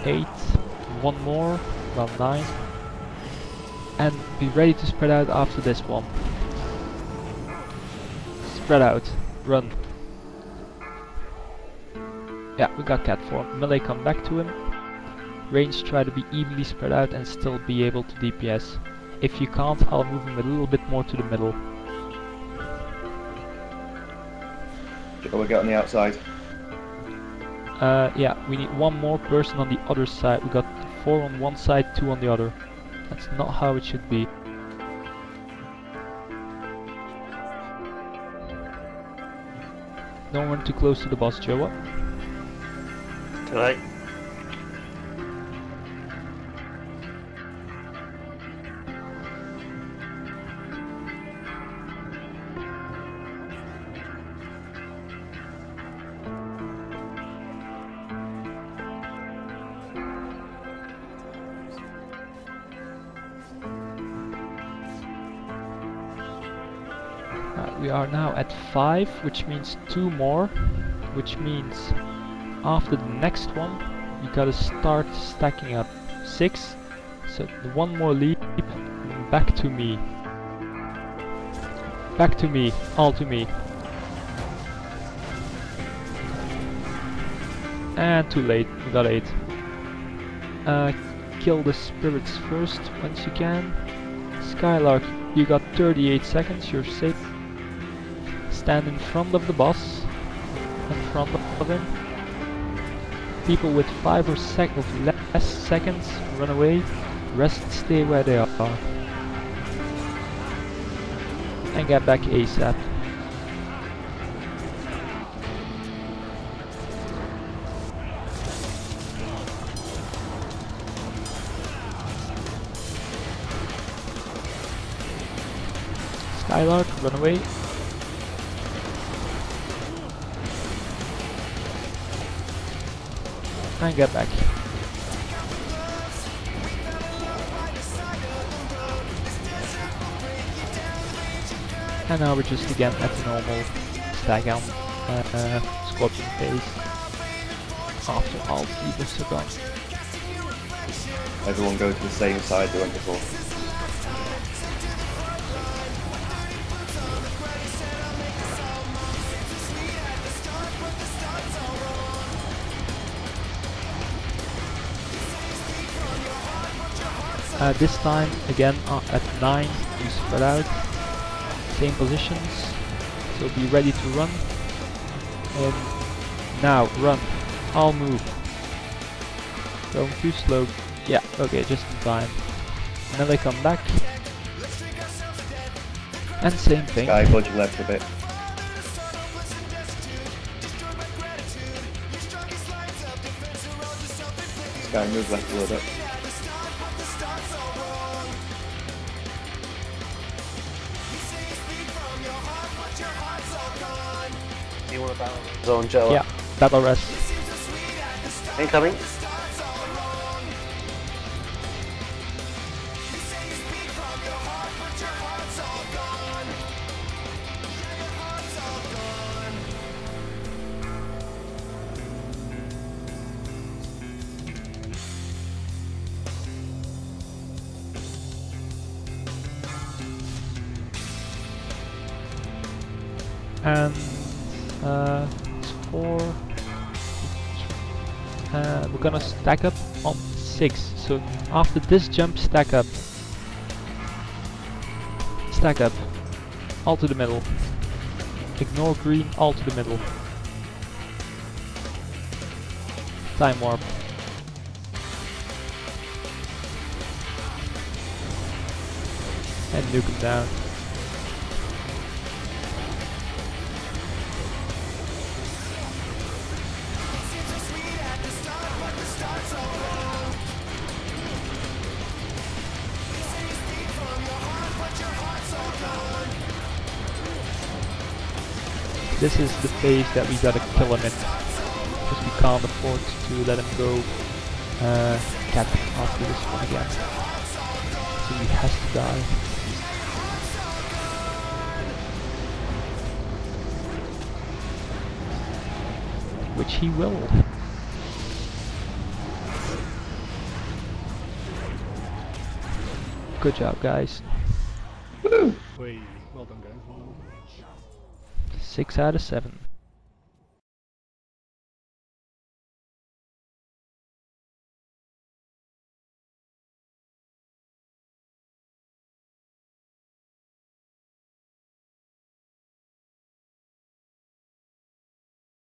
8. One more, about 9. And be ready to spread out after this one. Spread out. Run. Yeah, we got cat form. Melee come back to him. Range try to be evenly spread out and still be able to DPS. If you can't, I'll move him a little bit more to the middle. Shall we get on the outside? Yeah, we need one more person on the other side. We got 4 on one side, 2 on the other. That's not how it should be. Don't run too close to the boss, Joa. Too late. We are now at 5, which means 2 more, which means after the next one you gotta start stacking up 6, so one more leap, back to me, all to me, and too late, we got 8. Kill the spirits first once you can. Skylark, you got 38 seconds, you're safe. Stand in front of the boss, in front of him. People with 5 or less seconds run away, rest stay where they are. And get back ASAP. Skylark, run away. And get back. And now we're just again at the normal stag scorpion phase. After all evils are gone. Everyone go to the same side they went before. This time, again at 9, you spread out, same positions, so be ready to run. And now, run, I'll move. Going too slow, yeah, okay, just in time. And then they come back, and same thing. Sky, budge left a bit. Sky, move left a little bit. You want to battle zone, Joe? Yeah, battle rest. Incoming. And it's 4. We're gonna stack up on 6. So after this jump, stack up. Stack up. All to the middle. Ignore green, all to the middle. Time warp. And nuke him down. This is the phase that we gotta kill him in, because we can't afford to let him go cat after this one again. So he has to die. Which he will. Good job, guys. Woo! Whee. Well done, guys. Well done. 6 out of 7.